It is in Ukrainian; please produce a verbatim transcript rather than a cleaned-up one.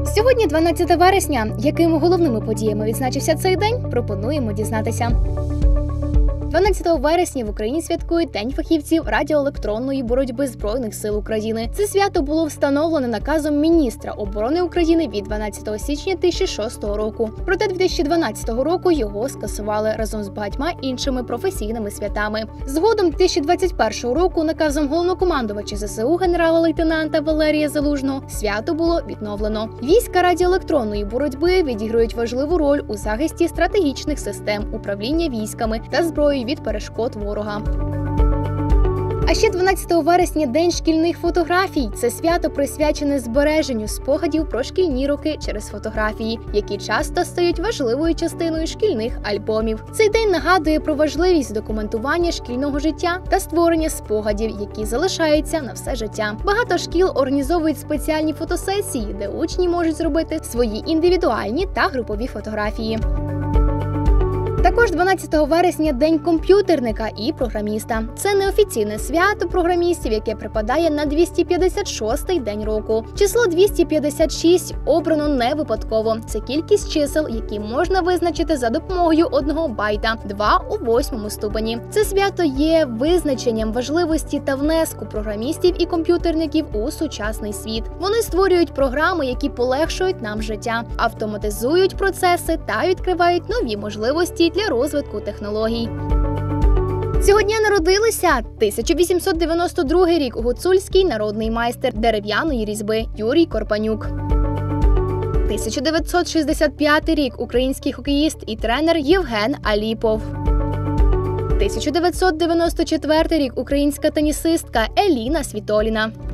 Сьогодні дванадцяте вересня. Якими головними подіями відзначився цей день, пропонуємо дізнатися. дванадцятого вересня в Україні святкують День фахівців радіоелектронної боротьби Збройних сил України. Це свято було встановлене наказом міністра оборони України від дванадцятого січня дві тисячі шостого року. Проте дві тисячі дванадцятого року його скасували разом з багатьма іншими професійними святами. Згодом дві тисячі двадцять першого року наказом головнокомандувача зе се у генерала-лейтенанта Валерія Залужного свято було відновлено. Війська радіоелектронної боротьби відіграють важливу роль у захисті стратегічних систем управління військами та зброєю від перешкод ворога. А ще дванадцятого вересня – День шкільних фотографій. Це свято присвячене збереженню спогадів про шкільні роки через фотографії, які часто стають важливою частиною шкільних альбомів. Цей день нагадує про важливість документування шкільного життя та створення спогадів, які залишаються на все життя. Багато шкіл організовують спеціальні фотосесії, де учні можуть зробити свої індивідуальні та групові фотографії. Також дванадцятого вересня – День комп'ютерника і програміста. Це неофіційне свято програмістів, яке припадає на двісті п'ятдесят шостий день року. Число двісті п'ятдесят шість обрано не випадково. Це кількість чисел, які можна визначити за допомогою одного байта – два у восьмому ступені. Це свято є визначенням важливості та внеску програмістів і комп'ютерників у сучасний світ. Вони створюють програми, які полегшують нам життя, автоматизують процеси та відкривають нові можливості для розвитку технологій. Цього дня народилися тисяча вісімсот дев'яносто другий рік гуцульський народний майстер дерев'яної різьби Юрій Корпанюк. тисяча дев'ятсот шістдесят п'ятий рік український хокеїст і тренер Євген Аліпов. тисяча дев'ятсот дев'яносто четвертий рік українська тенісистка Еліна Світоліна.